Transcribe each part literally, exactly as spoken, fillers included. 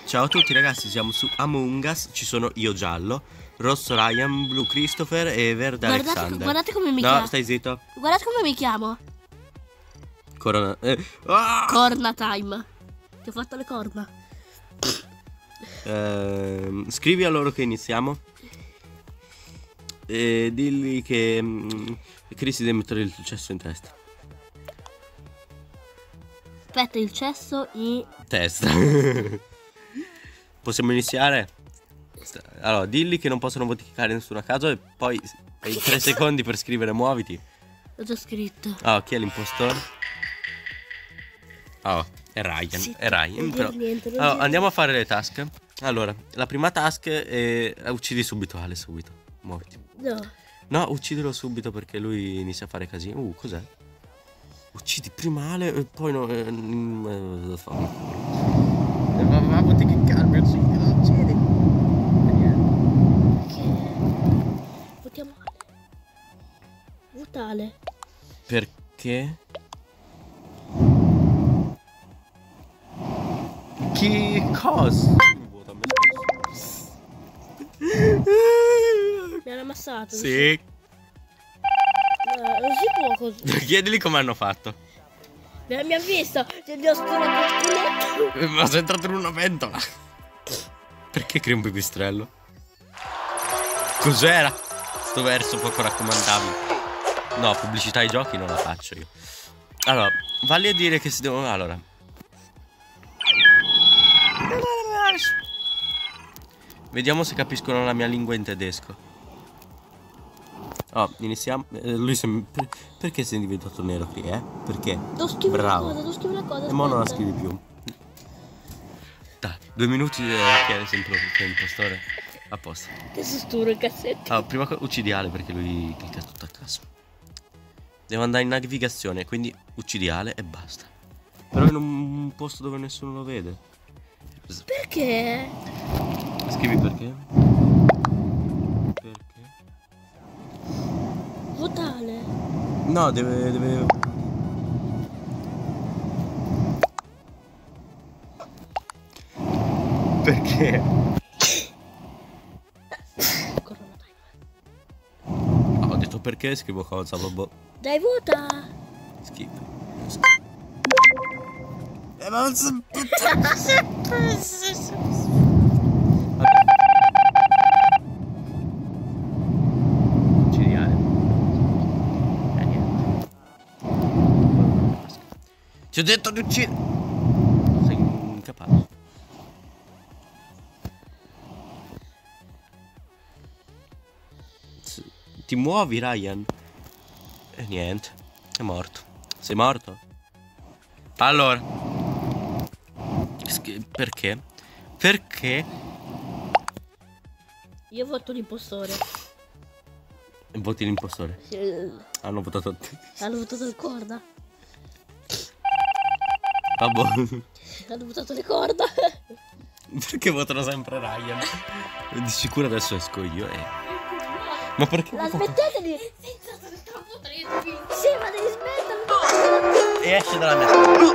Ciao a tutti ragazzi, siamo su Among Us, ci sono io giallo, rosso Ryan, blu Christopher e verde guardate, Alexander. Guardate come mi no, chiamo. No, stai zitto. Guardate come mi chiamo. Corona. Eh. Ah! Corna time. Ti ho fatto le corna. Eh, scrivi a loro che iniziamo. E dilli che mm, Chris deve mettere il cesso in testa. Aspetta, il cesso in Testa. Possiamo iniziare? Allora, dilli che non possono modificare nessuno a caso e poi hai tre secondi per scrivere muoviti. Ho già scritto. Ah, chi è l'impostore? Oh, è Ryan, Sì, è Ryan non però. dire niente, non Allora, dire andiamo a fare le task. Allora, la prima task è uccidi subito Ale, subito. Muoviti. No. No, uccidilo subito perché lui inizia a fare casino. Uh, cos'è? Uccidi prima Ale e poi no. Eh, mm, eh, fa. Eh, ma mamma ti che calmi, uccidilo, uccidi. E niente. Perché? Votiamo Ale. Votale. Perché? Chi cosa? Vota me stesso. Mi hanno ammazzato. Sì. No, non si può così. Chiedili come hanno fatto. Mi ha visto. Ti ho sparato il culetto. Ma sei entrato in una pentola. Perché crei un pipistrello? Cos'era? Sto verso poco raccomandabile. No, pubblicità ai giochi non la faccio io. Allora, valli a dire che si devono. Allora. Vediamo se capiscono la mia lingua in tedesco. Oh, iniziamo. Eh, lui sembra. Perché sei diventato nero qui, eh? Perché? Devo scrivere Bravo. una cosa, devo scrivere una cosa. E mo non la aspetta. scrivi più. Dai, due minuti e chiede sempre l'impostore. A posto. Adesso sturo il cassetto. Allora, prima cosa uccidi Ale perché lui clicca tutto a caso. Devo andare in navigazione, quindi uccidi Ale e basta. Però in un posto dove nessuno lo vede. Perché? Scrivi perché? Perché? Votale. No, deve... deve... Perché? Corona time. Ho detto perché, scrivo cosa, vabbè. Dai, vota. Schifo. Eh, ma non so... Uccidi Ale. Eh, niente. Ti ho detto di uccidere. Sei incapace. Ti muovi, Ryan? E niente, è morto. Sei morto? Allora, perché? Perché? Io voto l'impostore. Voti l'impostore. Sì. Hanno votato te. Hanno votato il corda. Vabbè. Hanno votato le corda. Perché votano sempre Ryan? Di sicuro adesso esco io e... Ma perché? La smettete di... Sì, ma devi smettere. E esce dalla mia...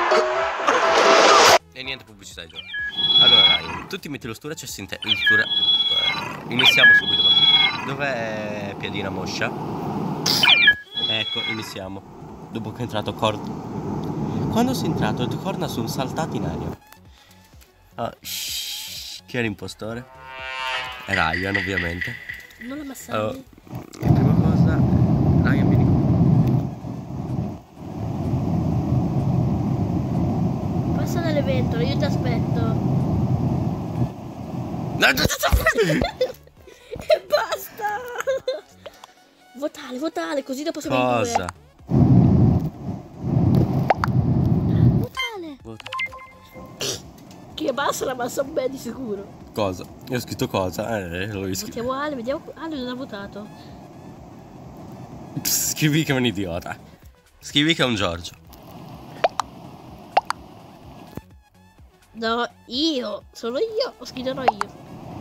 E niente pubblicità ai giochi. Allora Ryan, tu ti metti lo stura, c'è sinte... il stura... Iniziamo subito. Dov'è Piadina Moscia? Ecco, iniziamo. Dopo che è entrato Cord... Quando sei entrato, il Corna sono saltati in aria. Ah, shh, chi è l'impostore? È Ryan, ovviamente. Non la massaggi. Allora, prima cosa, Ryan, vieni qua. Passa nelle ventole, io ti aspetto. E basta. Votale, votale, così dopo siamo in Cosa? due. Votale. Vota. Che basta la massa bene di sicuro. Cosa? Io ho scritto cosa? Eh, l'ho scritto. Votiamo Ale, vediamo. Ale non ha votato. Scrivi che è un idiota. Scrivi che è un Giorgio. No, io, solo io, o scriverò io.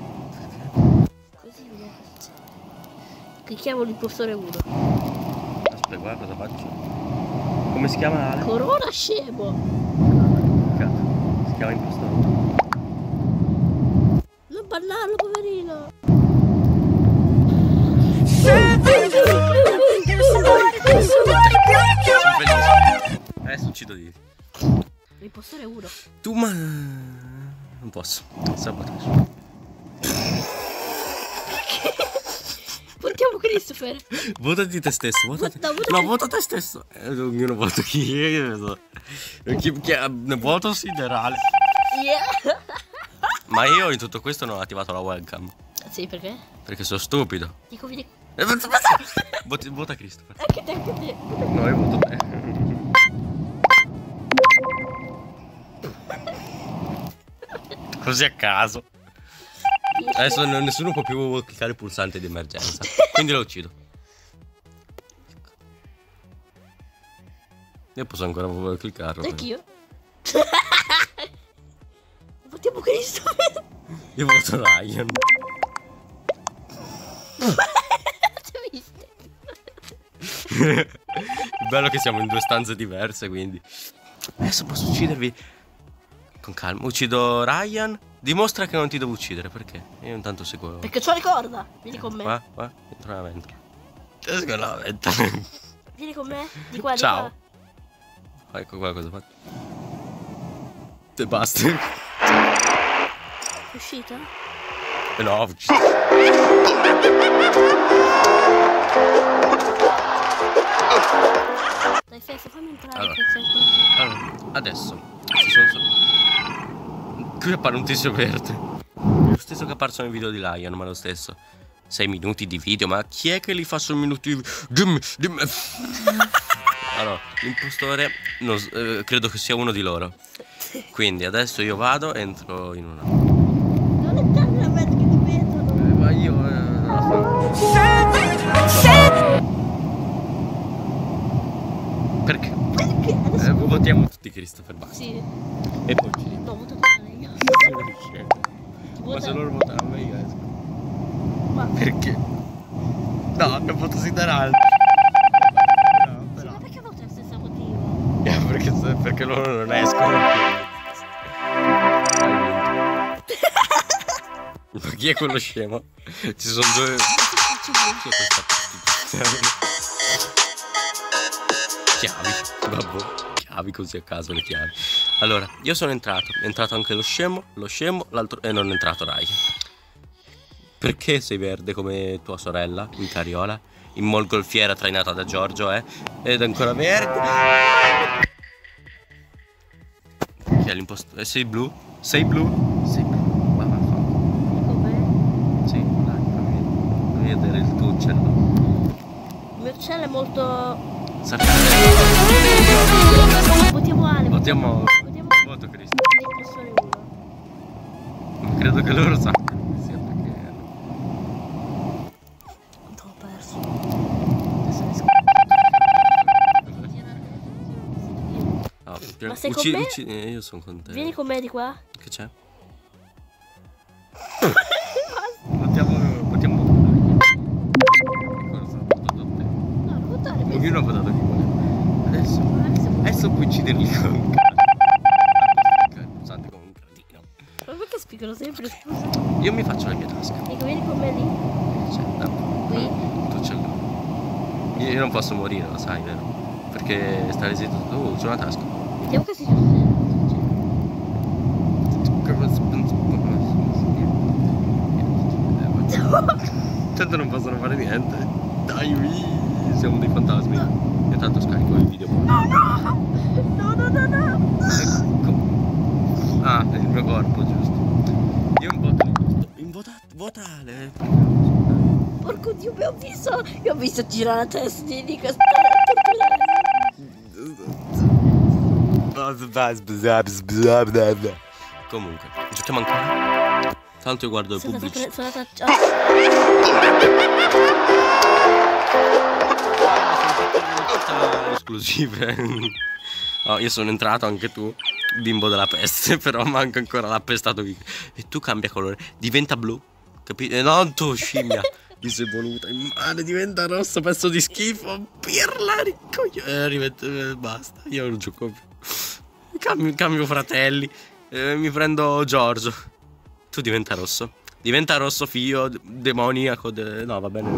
Così vediamo cosa c'è. Clicchiamo l'impostore uno. Aspetta, guarda cosa faccio. Come si chiama Ale? Corona scemo. Cazzo, si chiama impostore. bannarlo, poverino. Adesso uccido di. L'impostore è uno. Tu ma. Non posso. Sabotaggio. Votiamo Christopher. Votati te stesso. Votati. No, vota No, te- vota te stesso. Eh, ognuno vota chi. Io so. Chi, chi, ne voto siderale. Yeah. Ma io in tutto questo non ho attivato la webcam. Sì, perché? Perché sono stupido. Dico, vieni. Eh, Vota, vota. Voti- vota Christopher. Anche te, anche te. No, io voto te. Così a caso. Adesso n- nessuno può più cliccare il pulsante di emergenza. Quindi lo uccido. Io posso ancora cliccarlo. Anch'io. Votiamo Christopher. Io voto Ryan. Ci viste? Il bello è che siamo in due stanze diverse, quindi. Adesso posso uccidervi. Con calma. Uccido Ryan. Dimostra che non ti devo uccidere, perché? Io intanto seguo. Perché ce lo ricorda. Vieni con me. Qua, qua, dentro la ventola. Dentro la ventola. Vieni con me. Di qua, di Ciao. qua. Ecco qua cosa ho fatto. E basta. È uscita? Eh no, ho ucciso. Dai, Fefe, fammi entrare. Allora. Che sei qua. Allora, adesso ci sono so- qui appare un tizio verde. Lo stesso che è apparso nel video di Lion, ma lo stesso. sei minuti di video, ma chi è che li fa su minuti di video? Dimmi, dimmi. Allora, l'impostore non s- eh, credo che sia uno di loro. Quindi adesso io vado, entro in una. Non entrare nella mezza che ti vedono. Eh, ma io eh, non la so. Perché? Perché? Adesso Eh, votiamo tutti Christopher, basta. sì. E poi ci No, voto io. Ti Ma vota- se loro votano me io esco. Ma Perché? No, non voto siderale. No, sì, però. ma perché vota lo stesso motivo? Eh, perché, se- perché loro non escono. Ma chi è quello scemo? Ci sono due. Chi è questa prostituzione? Chiavi, vabbè. Chiavi così a caso le chiavi. Allora, io sono entrato. È entrato anche lo scemo, lo scemo, l'altro. E non è entrato Rai. Perché sei verde come tua sorella in carriola? In molgolfiera trainata da Giorgio, eh? Ed ancora verde. Chi è l'imposto? Eh, sei blu? Sei blu? Sei blu. Ma vaffanculo. Com'è? Sì, dai, fammi, fammi vedere il tuo uccello. Il mio uccello è molto... Sarcasmo. Votiamo Ale. Votiamo. Votiamo Voto Cristo. l'impostore uno. Ma credo che loro sappiano che sia perché. Quanto ho perso? Adesso ne Ah, Ma sei con ucci- me? ucci- eh, io sono con te. Vieni con me di qua. Che c'è? Votiamo. Votiamo. Cosa? Ho votato te. No, non votare. penso- Ognuno ha votato chi vuole. Adesso. Adesso voto- Adesso puoi ucciderli con un c***o. Scusate, con un cretino. Ma perché spiegano sempre, scusa? Io mi faccio le mie tasche. Dico, vieni con me lì. Cioè, no. Qui. Tu ce l'hai. Io, io non posso morire, lo sai, vero? Perché stai zitto. Oh, c'è una tasca. Vediamo che si succede. Tanto non possono fare niente. Dai, ui, siamo dei fantasmi. Io tanto scarico il video. No, no! No, no, no, no! Ecco. Ah, è il mio corpo, giusto. Io in voto giusto. In vota, votale. Porco Dio, mi ho visto! Io ho visto girare la testa di Nico. Comunque, giochiamo ancora. Tanto io guardo il Sono andata, pubblico. sono andata a... Esclusive. Oh, io sono entrato, anche tu, bimbo della peste, però manca ancora l'appestato Vic. E tu cambia colore, diventa blu, capito? E non tu, scimmia, mi sei voluta in mano, diventa rosso, pezzo di schifo, pirla, ricoglio. Eh, rimetto, eh, basta, io non gioco più. Cambio, cambio fratelli, eh, mi prendo Giorgio. Tu diventa rosso. Diventa rosso figlio demoniaco. De... No, va bene.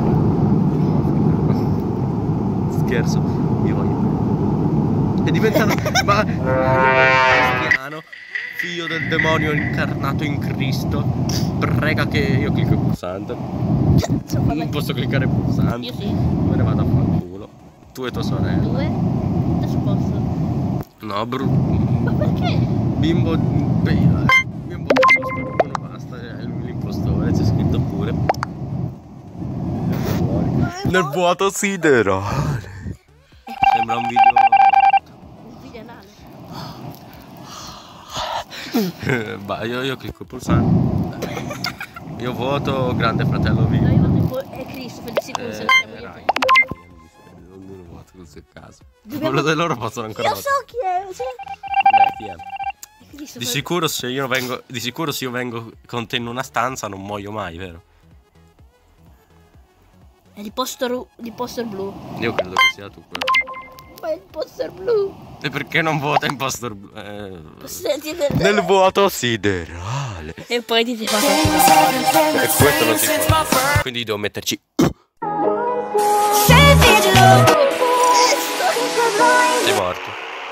Scherzo. Io voglio. E diventa. Ma. Cristiano, figlio del demonio incarnato in Cristo. Prega che io clicco il pulsante. Non posso cliccare il pulsante. Io sì. Me ne vado a fanculo. Tu e tua sorella. Due? Adesso posso. No, bru. Ma perché? Bimbo. Bimbo uno basta. È lui l'impostore. C'è scritto pure. Nel vuoto siderale. Sembra un video. Un video anale. Bah, io, io clicco il pulsante. Io voto Grande Fratello video. No, io vado in po- è Christopher, di sicuro Eh, se ne frega Rai. niente. Non voto così a caso. Dobbiamo- Quello di loro possono ancora Io votare. so chi è, sì. Beh, chi è? È Christopher. Di sicuro se io vengo. Di sicuro se io vengo con te in una stanza non muoio mai, vero? È di poster, di poster blu. Io credo che sia tu quello. Ma è il poster blu. E perché non vota impostor blu? Eh, Senti, del- Nel vuoto siderale. E poi ti fa. E questo non si può. Quindi devo metterci. Sei morto.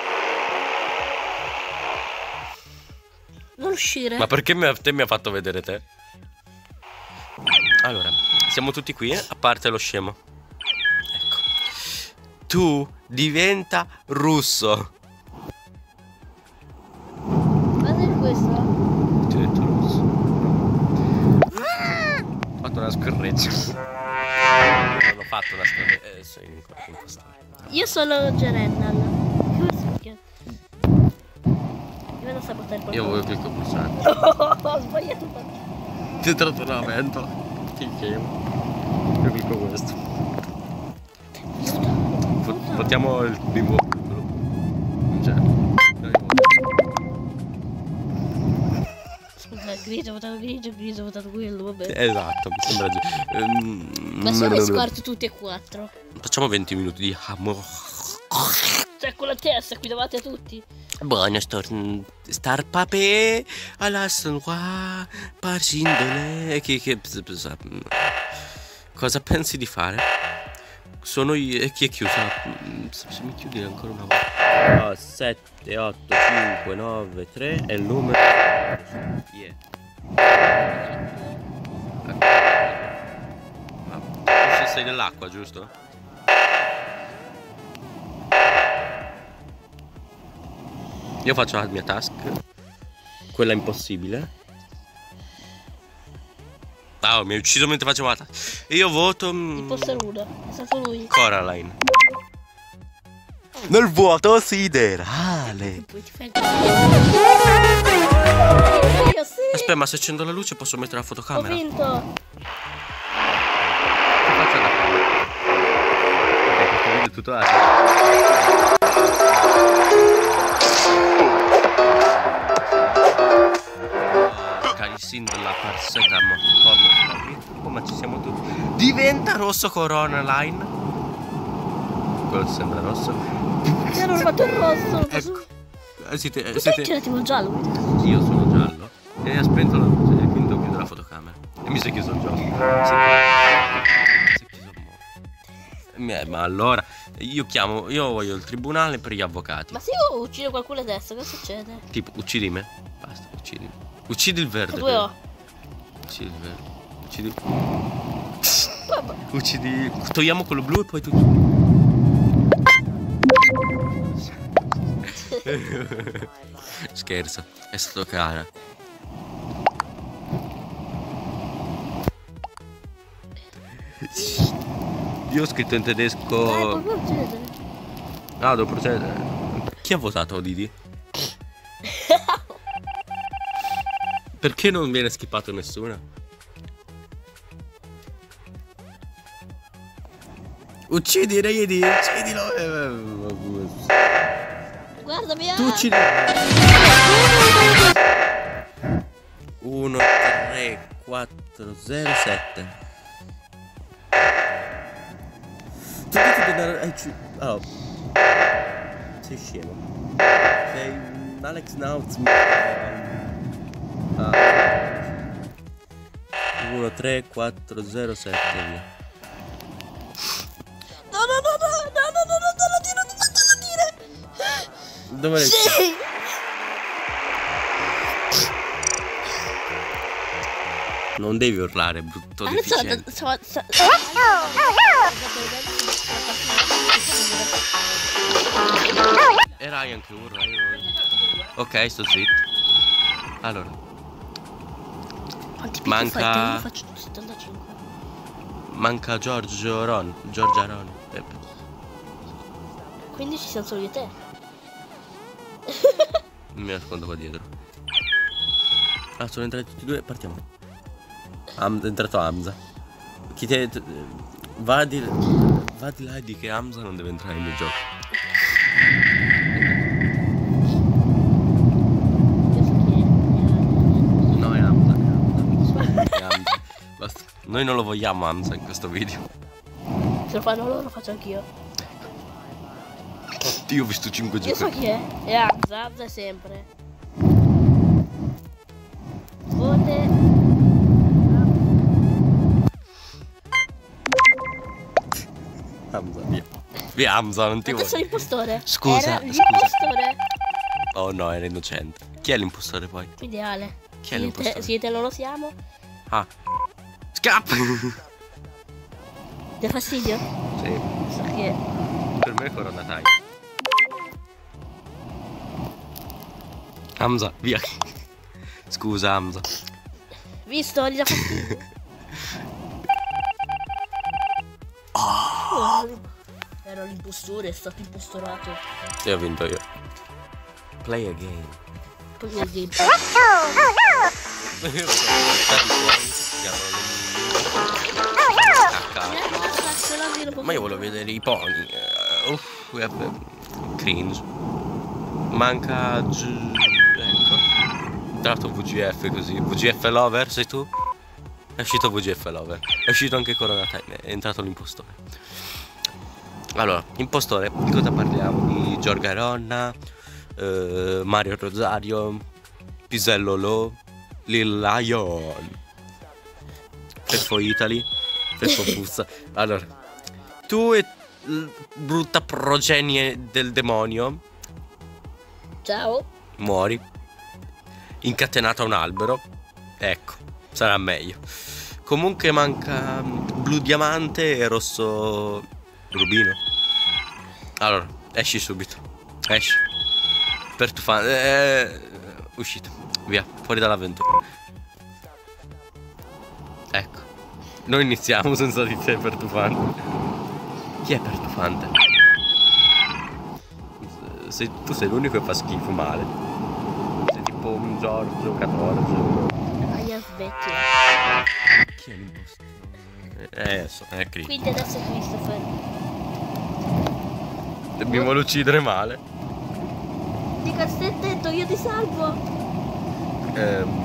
Non uscire. Ma perché mi ha- te mi ha fatto vedere te? Allora, siamo tutti qui, eh? A parte lo scemo. Ecco. Tu diventa russo. Guarda questo. Ti ho detto russo. Ho fatto una scorreggia. Non ho fatto una scorreggia. Eh, sono in impostore. Io sono Gerennal. Perché? Io non sabotare il Io voglio clicco il pulsante. Ho sbagliato tanto. Ti è entrato nella ventola. Che scemo. Io clicco questo. Vo- Votiamo il bimbo piccolo. Cioè, dai, Scusa, grigio, ho votato grigio, grigio, ho votato quello, vabbè. esatto, mi sembra giusto. Ehm, Ma se li scorti tutti e quattro. Facciamo venti minuti di amore. Cioè con la testa qui davanti a tutti. Buona star, star papè alla qua parsindole. Che, che, cosa pensi di fare? Sono io. E chi è chiusa? Se mi chiudi ancora una volta. Oh, sette, otto, cinque, nove, tre e il numero. Yeah. Ah, sei nell'acqua, giusto? Io faccio la mia task, quella impossibile. Ah, oh, mi hai ucciso mentre facevo la task. E io voto. Il poster uno, è stato lui. Coraline. Nel vuoto siderale. E poi ti fai il Io sì. Aspetta, ma se accendo la luce posso mettere la Ho fotocamera? vinto. Che faccio da fare? Ok, questo video è tutto altro. Carisin della parseta come ci siamo tutti. Diventa rosso Corona Line. Quello ti sembra rosso? Ti hanno rubato il rosso. Ecco. Eh, siete, eh, Cos'è siete... che era tipo giallo? Io sono giallo e ha spento la luce e quindi devo chiudere la fotocamera. E mi si è chiuso il gioco. Si è chiuso il mondo. Eh, ma allora io chiamo, io voglio il tribunale per gli avvocati. Ma se io uccido qualcuno adesso, cosa succede? Tipo, uccidi me. Basta, uccidimi. Uccidi il verde. Due ho. Uccidi il verde. Uccidi. Vabbè. Uccidi. Togliamo quello blu e poi tu. Scherzo, è stato cara. Io ho scritto in Dai, tedesco. puoi procedere. Ah, devo procedere. Chi ha votato Didi? Perché non viene skippato nessuna? Uccidi Reidi, uccidilo. Guarda, via. Tu uccidi. uno, tre, quattro, zero, sette. Tu devi andare. eh, ci- Oh. Sei scemo. Sei un Alex Nauz. Ah. uno tre quattro zero sette via. No, no, no, no, no, no, no, no, non lo dire, non lo dire. Dove l'hai? Sì. Non devi urlare, brutto Ah, deficiente. so, so, so. E Ryan che urla, io non... Ok, sto zitto. Allora. Quanti picchi Manca- fai te? Io faccio settantacinque. Manca Giorgio Ron. Giorgia Ron. Eh, Quindi ci siamo solo io e te. Mi nascondo qua dietro. Ah, sono entrati tutti e due. Partiamo. Ham- è entrato Hamza. Chi te... te- Va di... Va di là e di che Hamza non deve entrare nel mio gioco. Io so chi è. No, è Hamza, è Hamza. È Hamza. Basta. Noi non lo vogliamo Hamza in questo video. Se lo fanno loro lo faccio anch'io. Io ho visto cinque Io so giochi. chi è. È Hamza, Hamza è sempre. Vote. Hamza, via. Via Hamza, non ti Ma questo è voglio. l'impostore. Scusa, Era scusa. l'impostore. Oh no, era innocente. Chi è l'impostore poi? Quindi Ale. Chi è Siete, l'impostore? siete non lo siamo? Ah. Scappa! Dà fastidio? Sì. So chi è. Per me è Corona Time. Hamza, via. Scusa Hamza. Visto? Gli dà fastidio. Oh. Era l'impostore, è stato impostorato. E ho vinto io. Play a game. Poi nel game. Ma io volevo vedere i pony. Uh, Uff, eh, cringe. Manca G... Ecco. Tra l'altro V G F così. V G F Lover sei tu? È uscito V G F Lover. È uscito anche Corona Time. È entrato l'impostore. Allora, impostore, di cosa parliamo? Di Giorgia Ronna, eh, Mario Rosario, Pisello Lo, Lil Lion, Feffo Italy, Feffo Puzza. Allora, tu e l- brutta progenie del demonio Ciao. muori incatenato a un albero. Ecco, sarà meglio. Comunque manca mm, blu diamante e rosso rubino. Allora, esci subito. Esci. Per tu fan. Eh, uscito. Via, fuori dall'avventura. Ecco. Noi iniziamo senza di te per tu fan. Chi è per tu fan? Sei, tu sei l'unico che fa schifo male. Sei tipo un Giorgio quattordici. Aia svecchia. Chi è l'impostore? Eh, so, è Chris. Quindi adesso è Christopher. Mi vuole uccidere male. Dica, stai attento, io ti salvo. Ehm,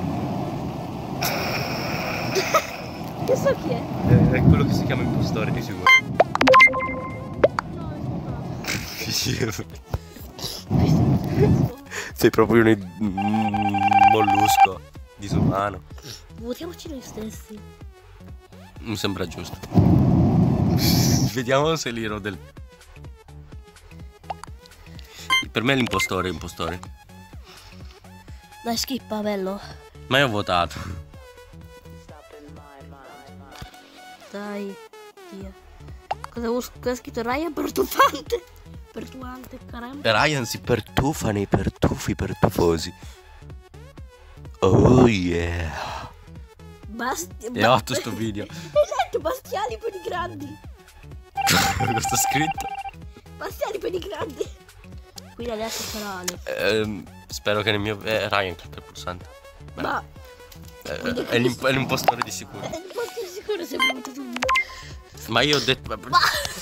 Io so chi è. è quello che si chiama impostore di sicuro. No, è Sei proprio un mm, mollusco disumano. Votiamoci noi stessi. Mi sembra giusto. Vediamo se l'iro del... Per me è l'impostore, impostore. Dai, schippa, bello. Ma io ho votato. Dai, via. Cosa ho cosa ha scritto Ryan? Pertufante. Pertuante, caramba. Ryan si pertufa nei pertufi pertufosi. Oh yeah. Basti. È otto sto video. Esatto, bastiali per i grandi. Cosa sta scritto? Bastiali per i grandi. Quindi adesso sarà Ale. Ehm, spero che nel mio... Eh, Ryan clicca il pulsante. Beh, Ma eh, è, l'imp- è l'impostore di sicuro. è il posto di sicuro se venuto tu. Ma io ho detto... Ma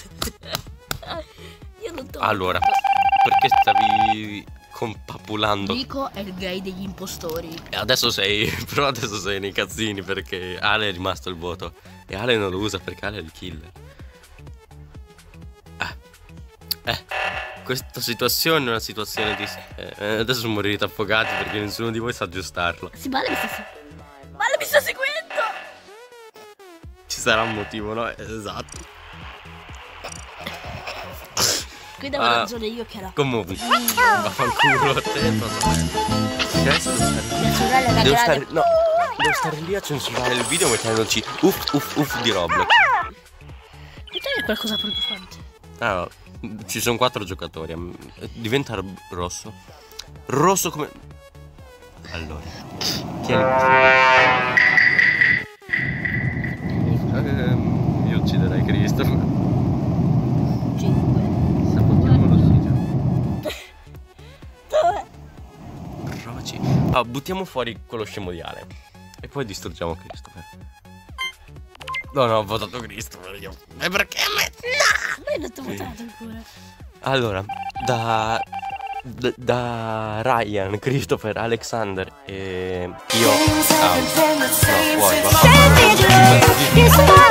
io non to. Allora, perché stavi compapulando? Nico è il gay degli impostori. E adesso sei... Però adesso sei nei cazzini perché Ale è rimasto il voto. E Ale non lo usa perché Ale è il killer. Eh. Eh. Questa situazione è una situazione di... Eh, adesso morirete affogati perché nessuno di voi sa aggiustarlo. Sì, Male mi sta seguendo. Male mi sta seguendo. sarà un motivo, no? Esatto. Quindi avevo Ah, ragione io che era. Comunque, vaffanculo a te, tua sorella. Adesso devo stare, Mia sorella era devo grande. stare, no, devo stare lì a censurare il video mettendoci uff uff uff di Roblox. Mettami qualcosa preoccupante. Ah, ci sono quattro giocatori. Diventa ro- rosso. Rosso come. Allora, tieni questo. Ehm, io ucciderei Christopher. cinque. Sabotiamo l'ossigeno. Dove? Provaci. Ah, buttiamo fuori quello scemo di Ale. E poi distruggiamo Christopher. No, no, ho votato Christopher io. E perché me? No! Ma io non ti ho votato ancora. Allora, da, da, da Ryan, Christopher, Alexander e io. Ah, no, fuori, va.